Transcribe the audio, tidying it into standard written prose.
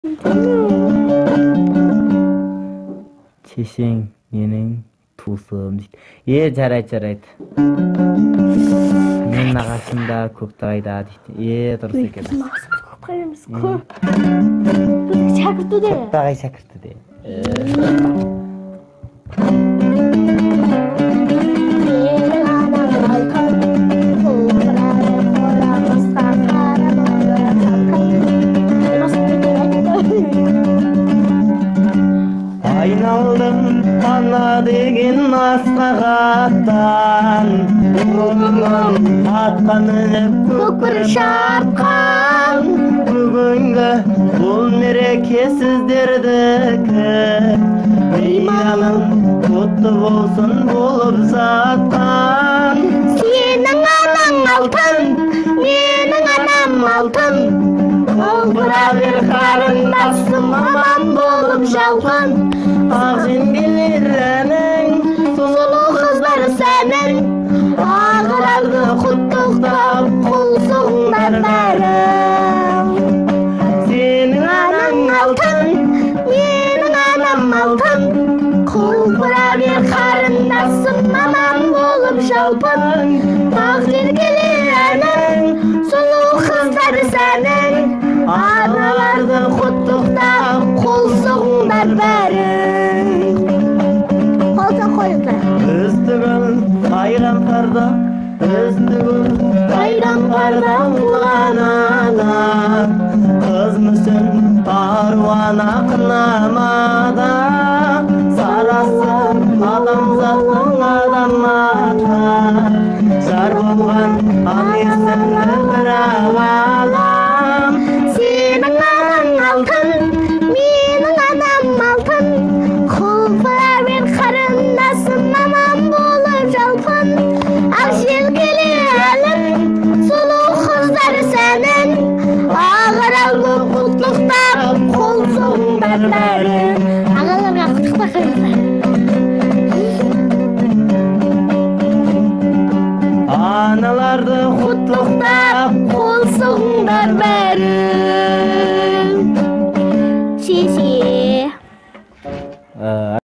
Чешең менің туысым дейді. Жарайды. Мен нағашымда Көктайда дейді. Дұрыс екен. Көктағай шәкірті де. Айналдым ана деген асқақ аттан, атқа мініп көкбір шапқан. Бүгінгі бұл мереке сіздердікі, мейрамың құтты болсын болып жатқан. Сенің анаң алтын, менің анам алтын, құлпыра бер қарындасым аман болып жалған. Ақ жеңгелер әнің, Сұлу қыздар сәнің, ағырарды құттықтап қол соғыңдар бәрің. сенің Анаң алтын, менің анам алтын, құлпыра бер қарындасым аман болып жалпын. Ақ жеңгелер әнің, сұлу қыздар сәнің, ағырарды құттықтап қол соғыңдар бәрің. Үстігін қайран қарда, ұлған ана, қыз мүсін аруан ақынамада, сарасы адамзаттың адам ата, жар болған аңесіңді бір алам. Сенің анаң алтын, менің анам алтын, құлпыра бер қарындасым аман болып жалпын. Ақ желкелер әлің, сұлу қыздар сәнің, ағыралды құттықтап қол соғыңдар бәрің. Ағаларға құттықтап Аналарды құттықтап қол соғыңдар бәрің. Шеше.